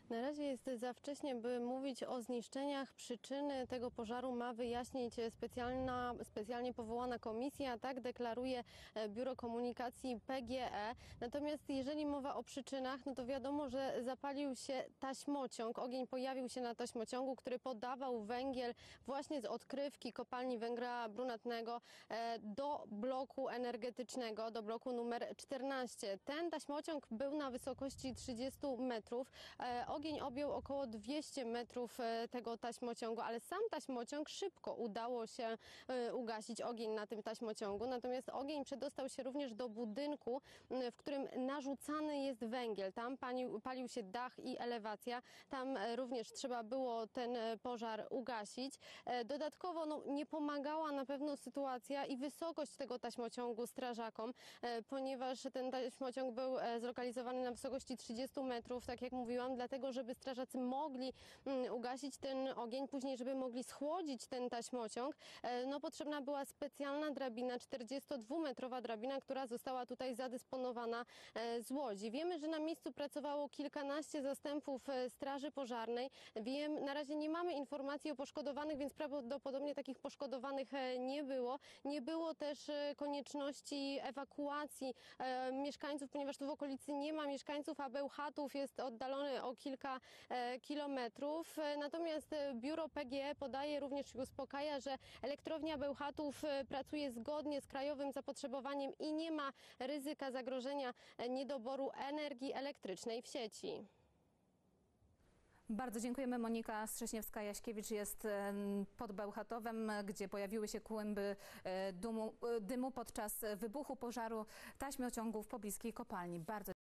Na razie jest za wcześnie, by mówić o zniszczeniach. Przyczyny tego pożaru ma wyjaśnić specjalnie powołana komisja, tak deklaruje Biuro Komunikacji PGE. Natomiast jeżeli mowa o przyczynach, no to wiadomo, że zapalił się taśmociąg. Ogień pojawił się na taśmociągu, który podawał węgiel właśnie z odkrywki kopalni węgla brunatnego do bloku energetycznego, do bloku numer 14. Ten taśmociąg był na wysokości 30 metrów. Ogień objął około 200 metrów tego taśmociągu, ale sam taśmociąg szybko udało się ugasić ogień na tym taśmociągu. Natomiast ogień przedostał się również do budynku, w którym narzucany jest węgiel. Tam palił się dach i elewacja. Tam również trzeba było ten pożar ugasić. Dodatkowo nie pomagała na pewno sytuacja i wysokość tego taśmociągu strażakom, ponieważ ten taśmociąg był zlokalizowany na wysokości 30 metrów, tak jak mówiłam, dlatego żeby strażacy mogli ugasić ten ogień, później żeby mogli schłodzić ten taśmociąg, no potrzebna była specjalna drabina, 42-metrowa drabina, która została tutaj zadysponowana z łodzi. Wiemy, że na miejscu pracowało kilkanaście zastępów straży pożarnej. Na razie nie mamy informacji o poszkodowanych, więc prawdopodobnie takich poszkodowanych nie było. Nie było też konieczności ewakuacji mieszkańców, ponieważ tu w okolicy nie ma mieszkańców, a Bełchatów jest oddalony o kilka kilometrów. Natomiast biuro PGE podaje również i uspokaja, że elektrownia Bełchatów pracuje zgodnie z krajowym zapotrzebowaniem i nie ma ryzyka zagrożenia niedoboru energii elektrycznej w sieci. Bardzo dziękujemy. Monika Strześniewska-Jaśkiewicz jest pod Bełchatowem, gdzie pojawiły się kłęby dymu podczas wybuchu pożaru taśmociągu w pobliskiej kopalni. Bardzo